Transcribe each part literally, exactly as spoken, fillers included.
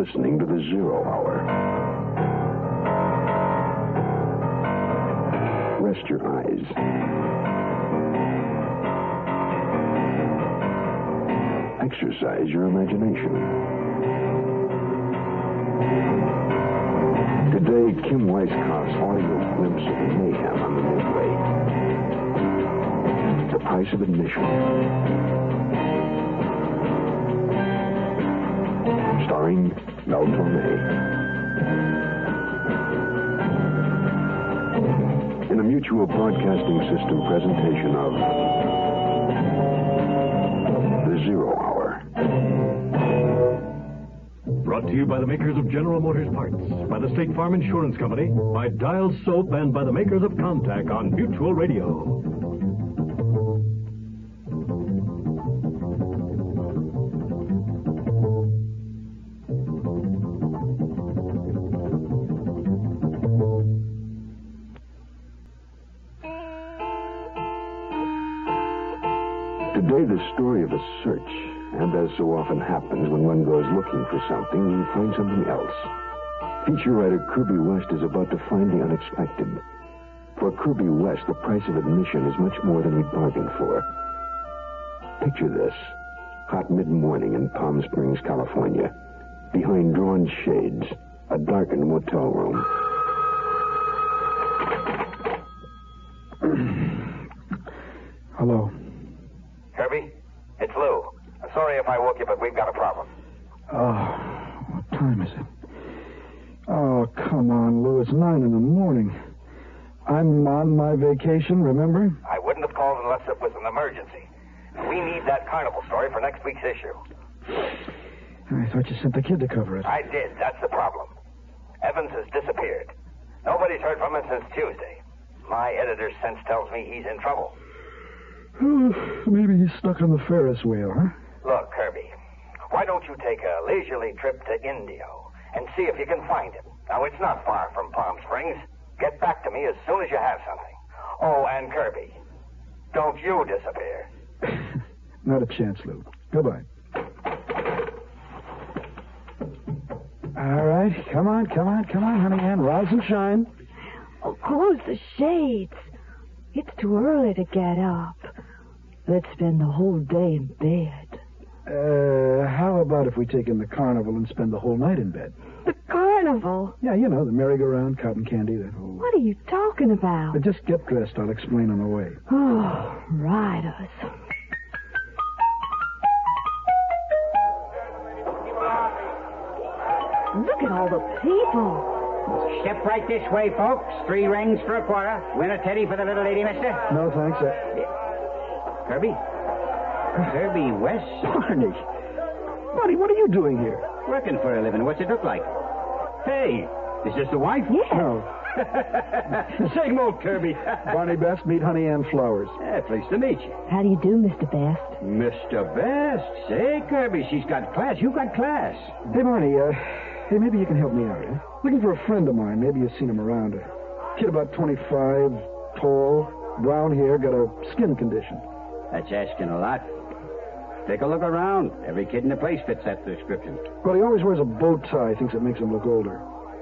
listening to the Zero Hour. Rest your eyes. Exercise your imagination. Today, Kim Weisskopf's audio glimpse of mayhem on the Midway. The price of admission. Starring Mel Tormé. In a Mutual Broadcasting System presentation of The Zero Hour. Brought to you by the makers of General Motors parts, by the State Farm Insurance Company, by Dial Soap, and by the makers of Contact on Mutual Radio. Today, the story of a search, and as so often happens when one goes looking for something, you find something else. Feature writer Kirby West is about to find the unexpected. For Kirby West, the price of admission is much more than he bargained for. Picture this. Hot mid-morning in Palm Springs, California. Behind drawn shades, a darkened motel room. Hello. Kirby, it's Lou. I'm sorry if I woke you, but we've got a problem. Oh, what time is it? Oh, come on, Lou. It's nine in the morning. I'm on my vacation, remember? I wouldn't have called unless it was an emergency. We need that carnival story for next week's issue. I thought you sent the kid to cover it. I did. That's the problem. Evans has disappeared. Nobody's heard from him since Tuesday. My editor's sense tells me he's in trouble. Maybe he's stuck on the Ferris wheel, huh? Look, Kirby, why don't you take a leisurely trip to Indio and see if you can find him? Now, it's not far from Palm Springs. Get back to me as soon as you have something. Oh, and Kirby, don't you disappear. Not a chance, Lou. Goodbye. All right, come on, come on, come on, honey Ann. Rise and shine. Oh, close the shades. It's too early to get up. Let's spend the whole day in bed. Uh, how about if we take in the carnival and spend the whole night in bed? The carnival? Yeah, you know, the merry-go-round, cotton candy, that whole... What are you talking about? But just get dressed. I'll explain on the way. Oh, ride us. Look at all the people. Step right this way, folks. Three rings for a quarter. Win a teddy for the little lady, mister. No, thanks. Uh... Kirby? Kirby West? Barney. Barney, what are you doing here? Working for a living. What's it look like? Hey, is this the wife? Yes. No. Same old Kirby. Barney Best, meet Honey Ann Flowers. Yeah, pleased to meet you. How do you do, Mister Best? Mister Best? Say, Kirby, she's got class. You got class. Hey, Barney, uh... Hey, maybe you can help me out, huh? Looking for a friend of mine. Maybe you've seen him around. A kid about twenty-five, tall, brown hair, got a skin condition. That's asking a lot. Take a look around. Every kid in the place fits that description. Well, he always wears a bow tie. Thinks it makes him look older.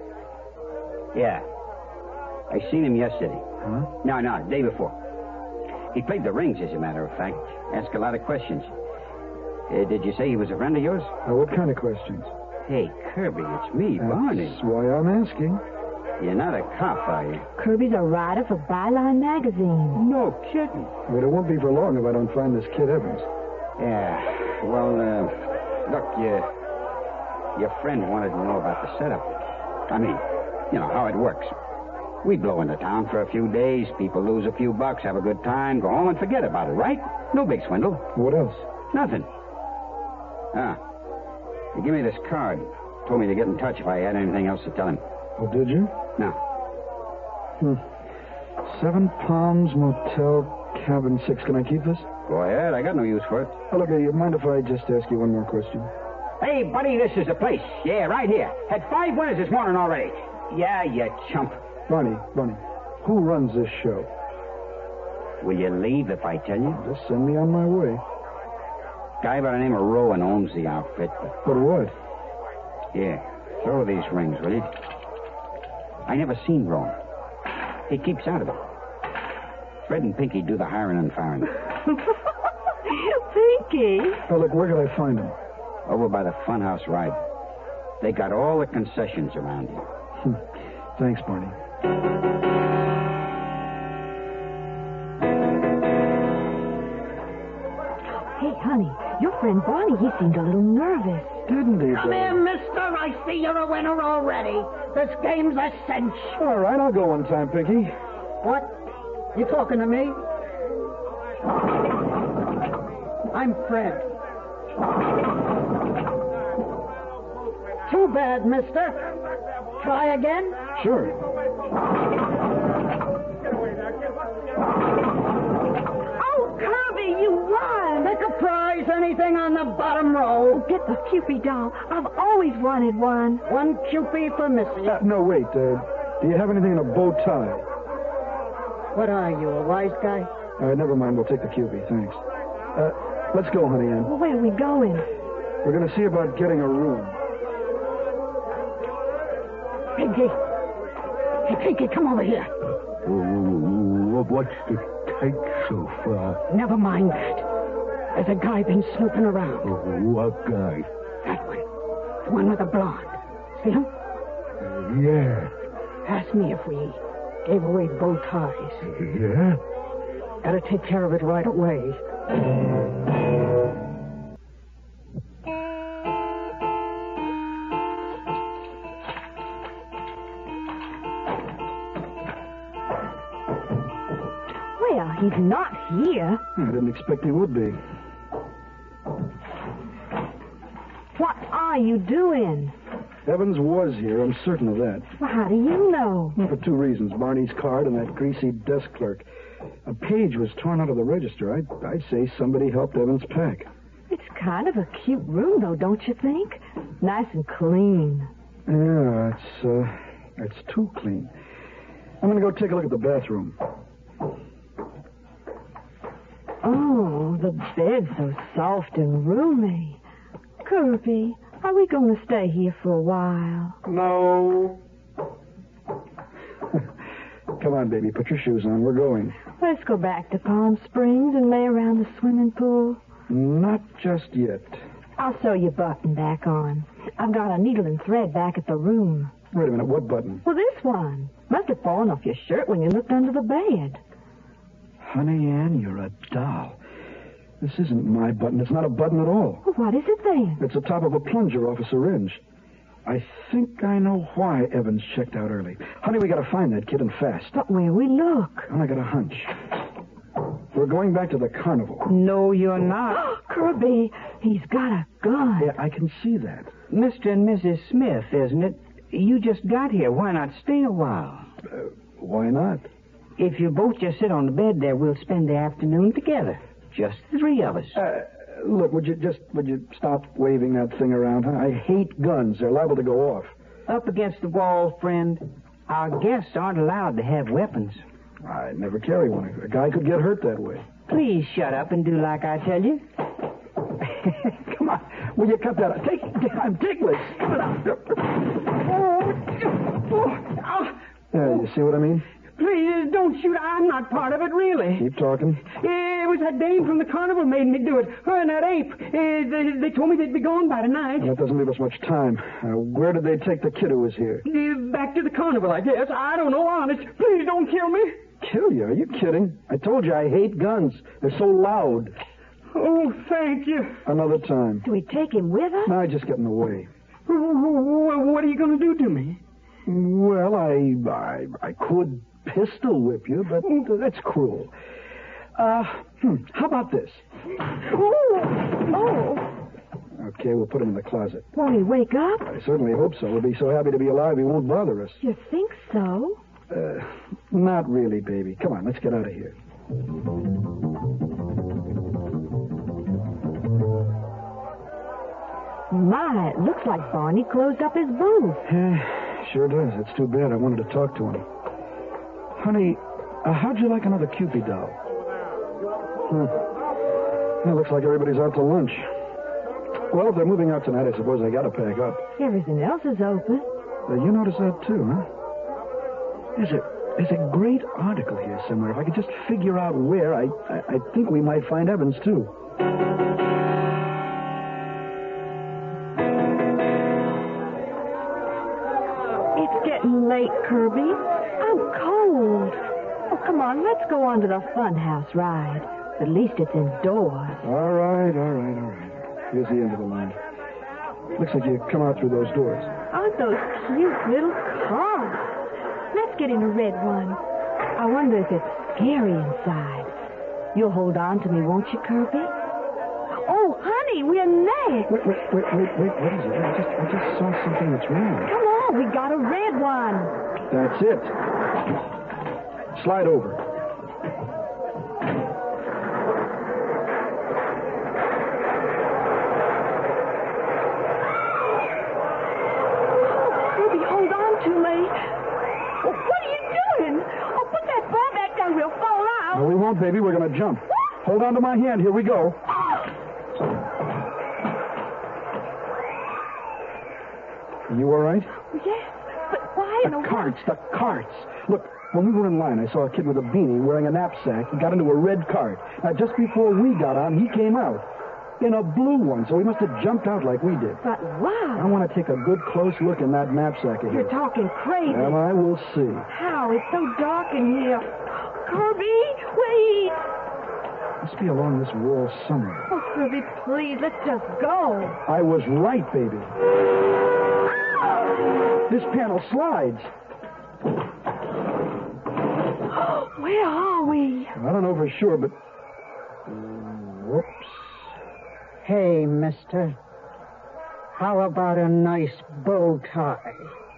Yeah. I seen him yesterday. Huh? No, no, the day before. He played the rings, as a matter of fact. Asked a lot of questions. Uh, did you say he was a friend of yours? Now, what kind of questions? Hey, Kirby, it's me, That's Barney. That's why I'm asking. You're not a cop, are you? Kirby's a writer for Byline magazine. No kidding. But it won't be for long if I don't find this kid Evans. Yeah. Well, uh, look, your, your friend wanted to know about the setup. I mean, you know, how it works. We blow into town for a few days, people lose a few bucks, have a good time, go home and forget about it, right? No big swindle. What else? Nothing. Ah. He gave me this card. Told me to get in touch if I had anything else to tell him. Oh, did you? No. Hmm. Seven Palms Motel, Cabin six. Can I keep this? Go ahead. I got no use for it. Oh, look, uh, you mind if I just ask you one more question? Hey, buddy, this is the place. Yeah, right here. Had five winners this morning already. Yeah, you chump. Barney, Barney, who runs this show? Will you leave if I tell you? Just send me on my way. Guy by the name of Rowan owns the outfit. But what? Yeah. Throw these rings, will you? I never seen Ron. He keeps out of it. Fred and Pinky do the hiring and firing. Pinky? Oh, look, where could I find him? Over by the funhouse ride. They got all the concessions around here. Hmm. Thanks, Barney. Hey, honey, your friend Barney, he seemed a little nervous. Didn't he? Come here, mister. I see you're a winner already. This game's a cinch. All right, I'll go one time, Pinky. What? You talking to me? I'm Fred. Too bad, mister. Try again? Sure. Oh, Kirby, you won! Pick a prize, anything on the bottom row. Get the Cupid doll. I've always wanted one. One Cupid for Missy. Uh, no, wait. Uh, do you have anything in a bow tie? What are you, a wise guy? All right, never mind. We'll take the Cupid. Thanks. Uh, let's go, honey Ann. Well, where are we going? We're going to see about getting a room. Pinky. Hey, Pinky, come over here. What's the take so far? Never mind that. There's a guy been snooping around. What guy? That one. The one with the blonde. See him? Yeah. Ask me if we gave away bow ties. Yeah? Gotta take care of it right away. Well, he's not here. I didn't expect he would be. What are you doing? Evans was here. I'm certain of that. Well, how do you know? Well, for two reasons. Barney's card and that greasy desk clerk. A page was torn out of the register. I'd, I'd say somebody helped Evans pack. It's kind of a cute room, though, don't you think? Nice and clean. Yeah, it's, uh, it's too clean. I'm going to go take a look at the bathroom. Oh, the bed's so soft and roomy. Kirby, are we going to stay here for a while? No. Come on, baby. Put your shoes on. We're going. Let's go back to Palm Springs and lay around the swimming pool. Not just yet. I'll sew your button back on. I've got a needle and thread back at the room. Wait a minute. What button? Well, this one. Must have fallen off your shirt when you looked under the bed. Honey Ann, you're a doll. This isn't my button. It's not a button at all. Well, what is it then? It's the top of a plunger off a syringe. I think I know why Evans checked out early. Honey, we got to find that kid and fast. But where we look? And I got a hunch. We're going back to the carnival. No, you're not. Kirby, he's got a gun. Yeah, I can see that. Mister and Missus Smith, isn't it? You just got here. Why not stay a while? Uh, why not? If you both just sit on the bed there, we'll spend the afternoon together. Just the three of us. Uh, look, would you just, would you stop waving that thing around, huh? I hate guns. They're liable to go off. Up against the wall, friend. Our guests aren't allowed to have weapons. I never carry one. A guy could get hurt that way. Please shut up and do like I tell you. Come on. Will you cut that out? Take, I'm ticklish. Yeah, you see what I mean? Please, don't shoot. I'm not part of it, really. Keep talking. It was that dame from the carnival made me do it. Her and that ape. Uh, they, they told me they'd be gone by tonight. Well, that doesn't leave us much time. Uh, where did they take the kid who was here? Uh, back to the carnival, I guess. I don't know, honest. Please don't kill me. Kill you? Are you kidding? I told you I hate guns. They're so loud. Oh, thank you. Another time. Do we take him with us? No, I just get in the way. What are you going to do to me? Well, I, I, I could pistol whip you, but that's cruel. Uh, hmm, how about this? Oh, oh. Okay, we'll put him in the closet. Won't he wake up? I certainly hope so. We'll be so happy to be alive he won't bother us. You think so? Uh, not really, baby. Come on, let's get out of here. My, it looks like Barney closed up his booth. Yeah, sure does. It's too bad. I wanted to talk to him. Honey, uh, how'd you like another Cupid doll? Hmm. It looks like everybody's out to lunch. Well, if they're moving out tonight, I suppose I gotta pack up. Everything else is open. Uh, you notice that too, huh? There's a there's a great article here somewhere. If I could just figure out where, I I, I think we might find Evans too. It's getting late, Kirby. I'm cold. Oh, come on, let's go on to the funhouse ride. At least it's indoors. All right, all right, all right. Here's the end of the line. Looks like you come out through those doors. Aren't those cute little cars? Let's get in a red one. I wonder if it's scary inside. You'll hold on to me, won't you, Kirby? Oh, honey, we're next. Wait, wait, wait, wait, wait. What is it? I just, I just saw something that's wrong. Come on, we got a red one. That's it. Slide over. No, we won't, baby. We're going to jump. Hold on to my hand. Here we go. Are you all right? Yes, but why in the the carts, the carts. Look, when we were in line, I saw a kid with a beanie wearing a knapsack. He got into a red cart. Now, just before we got on, he came out in a blue one, so he must have jumped out like we did. But wow. I want to take a good close look in that knapsack of You're his. talking crazy. Well, I will see. How? It's so dark in here. Kirby, wait. Must be along this wall somewhere. Oh, Kirby, please, let's just go. I was right, baby. This panel slides. Where are we? I don't know for sure, but... Whoops. Hey, mister. How about a nice bow tie?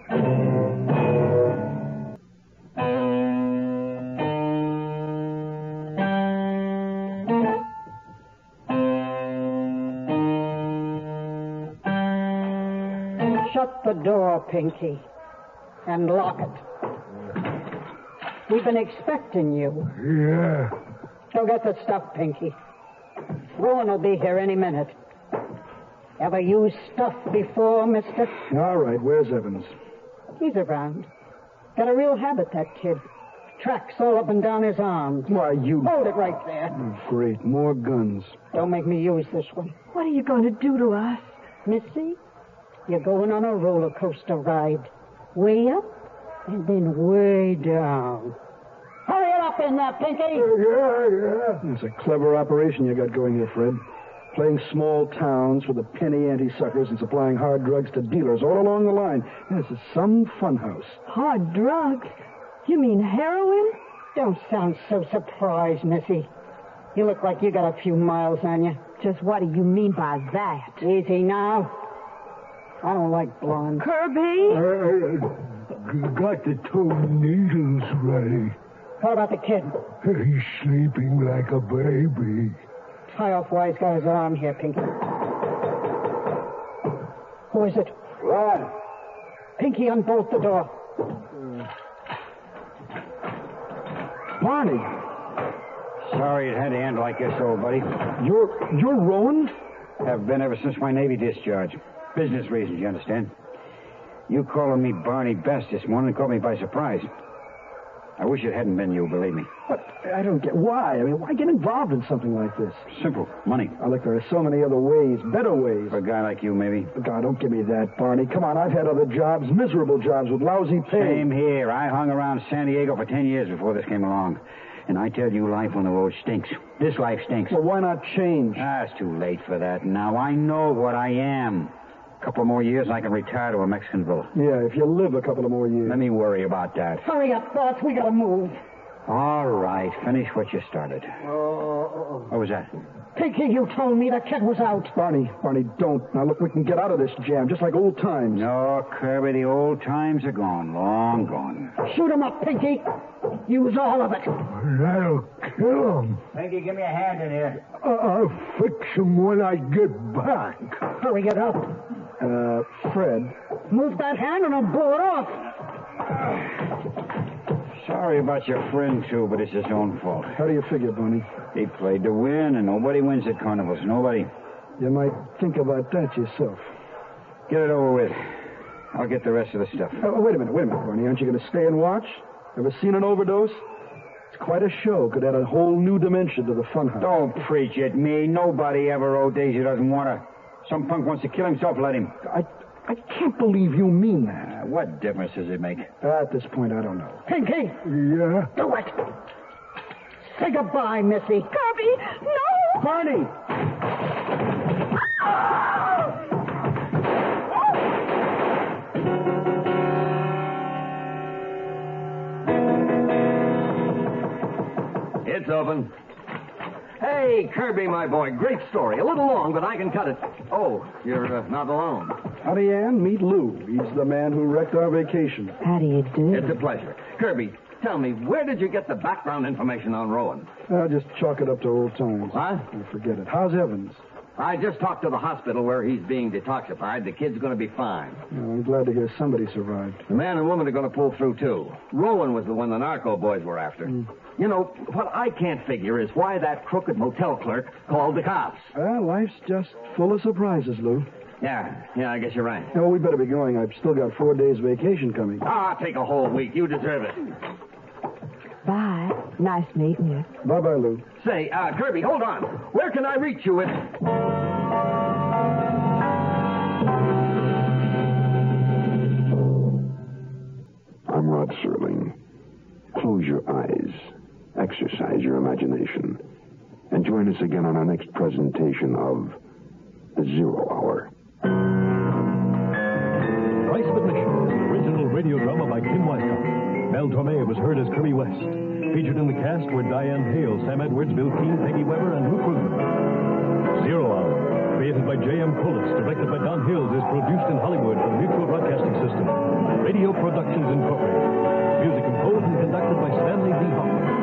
Shut the door, Pinky, and lock it. We've been expecting you. Yeah. Go get the stuff, Pinky. Rowan will be here any minute. Ever used stuff before, mister? All right, where's Evans? He's around. Got a real habit, that kid. Tracks all up and down his arms. Why, you... Hold it right there. Oh, great, more guns. Don't make me use this one. What are you going to do to us? Missy, you're going on a roller coaster ride. Way up and then way down. Hurry it up in there, Pinky. Yeah, yeah. It's a clever operation you got going here, Fred. Playing small towns for the penny anti-suckers and supplying hard drugs to dealers all along the line. This is some funhouse. Hard drugs? You mean heroin? Don't sound so surprised, Missy. You look like you got a few miles on you. Just what do you mean by that? Easy now. I don't like blonde. Kirby? Uh, got the two needles ready. How about the kid? He's sleeping like a baby. Tie off while he's got his arm here, Pinky. Who is it? Rod. Pinky, unbolt the door. Barney. Sorry it had to end like this, old buddy. You're, you're Rowan? Have been ever since my Navy discharge. Business reasons, you understand? You calling me Barney Best this morning caught me by surprise. I wish it hadn't been you, believe me. But I don't get why. I mean, why get involved in something like this? Simple. Money. Oh, look, there are so many other ways, better ways. For a guy like you, maybe. God, don't give me that, Barney. Come on, I've had other jobs, miserable jobs with lousy pay. Same here. I hung around San Diego for ten years before this came along. And I tell you, life on the road stinks. This life stinks. Well, why not change? Ah, it's too late for that now. I know what I am. A couple more years and I can retire to a Mexican villa. Yeah, if you live a couple of more years. Let me worry about that. Hurry up, boss. We gotta move. All right. Finish what you started. Oh. What was that? Pinky, you told me the kid was out. Barney, Barney, don't. Now, look, we can get out of this jam, just like old times. No, Kirby, the old times are gone. Long gone. Shoot him up, Pinky. Use all of it. That'll kill him. Pinky, give me a hand in here. Uh, I'll fix him when I get back. Hurry it up. Uh, Fred. Move that hand and I'll blow it off. Sorry about your friend, too, but it's his own fault. How do you figure, Barney? He played to win, and nobody wins at carnivals. Nobody. You might think about that yourself. Get it over with. I'll get the rest of the stuff. Oh, wait a minute, wait a minute, Barney. Aren't you going to stay and watch? Ever seen an overdose? It's quite a show. Could add a whole new dimension to the funhouse. Don't preach at me. Nobody ever O Ds who doesn't want to. Some punk wants to kill himself, let him. I, I can't believe you mean that. Uh, what difference does it make? At this point, I don't know. Pinky, Yeah? do it. Say goodbye, Missy. Kirby, no! Barney! It's open. Hey, Kirby, my boy. Great story. A little long, but I can cut it. Oh, you're uh, not alone. Howdy, Ann. Meet Lou. He's the man who wrecked our vacation. How do you do? It's a pleasure. Kirby, tell me, where did you get the background information on Rowan? I'll just chalk it up to old times. What? I forget it. How's Evans? I just talked to the hospital where he's being detoxified. The kid's going to be fine. Well, I'm glad to hear somebody survived. The man and woman are going to pull through, too. Rowan was the one the narco boys were after. Mm. You know, what I can't figure is why that crooked motel clerk called the cops. Well, life's just full of surprises, Lou. Yeah, yeah, I guess you're right. No, we better be going. I've still got four days vacation coming. Ah, take a whole week. You deserve it. Bye. Nice meeting you. Bye-bye, Lou. Say, uh, Kirby, hold on. Where can I reach you with... I'm Rod Serling. Close your eyes. Exercise your imagination. And join us again on our next presentation of The Zero Hour. Price of Admission is an original radio drama by Kim Weiscock. Mel Tormé was heard as Kirby West. Featured in the cast were Diane Hale, Sam Edwards, Bill Keane, Peggy Weber, and Luke Rubin. Zero Hour, created by J M Pullis, directed by Don Hills, is produced in Hollywood for the Mutual Broadcasting System. Radio Productions Incorporated. Music composed and conducted by Stanley D. Hoffman.